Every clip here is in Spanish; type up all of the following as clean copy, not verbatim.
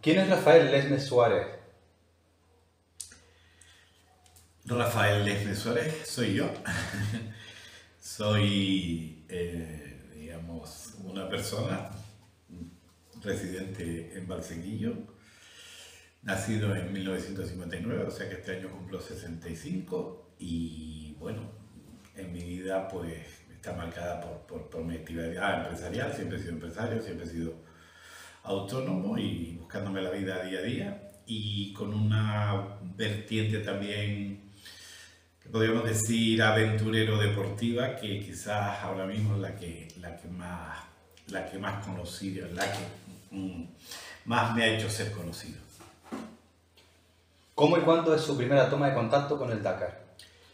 ¿Quién es Rafael Lesmes Suárez? Rafael Lesmes Suárez soy yo. Soy, digamos, una persona residente en Valsequillo, nacido en 1959, o sea que este año cumplo 65 y bueno, en mi vida pues está marcada por mi actividad empresarial. Siempre he sido empresario, siempre he sido autónomo y buscándome la vida día a día, y con una vertiente también que podríamos decir aventurero deportiva, que quizás ahora mismo es la que más conocida, la que más me ha hecho ser conocido. ¿Cómo y cuándo es su primera toma de contacto con el Dakar?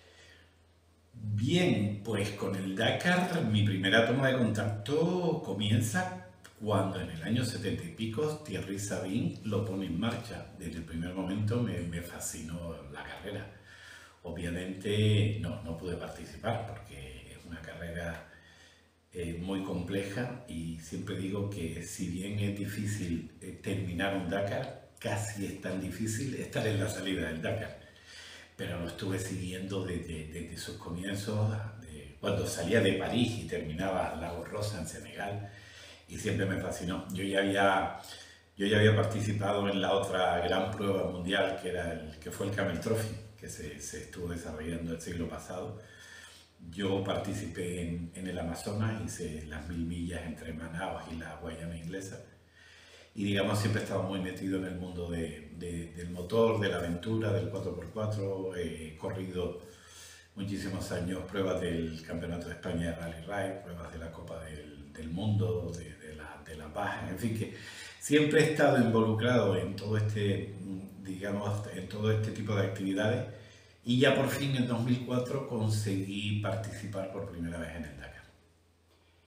Bien, pues con el Dakar mi primera toma de contacto comienza cuando en el año 70 y pico Thierry Sabine lo pone en marcha. Desde el primer momento me fascinó la carrera. Obviamente no pude participar porque es una carrera muy compleja, y siempre digo que si bien es difícil terminar un Dakar, casi es tan difícil estar en la salida del Dakar. Pero lo estuve siguiendo desde sus comienzos, cuando salía de París y terminaba Lagos Rosa en Senegal, y siempre me fascinó. Yo ya había participado en la otra gran prueba mundial, que fue el Camel Trophy, que se estuvo desarrollando el siglo pasado. Yo participé en el Amazonas, hice las 1000 millas entre Manaus y la Guayana Inglesa, y digamos siempre he estado muy metido en el mundo del motor, de la aventura, del 4x4. He corrido muchísimos años pruebas del Campeonato de España de Rally Ride, pruebas de la Copa del Mundo, de la Baja, en fin, que siempre he estado involucrado en todo digamos, en todo este tipo de actividades, y ya por fin en 2004 conseguí participar por primera vez en el Dakar.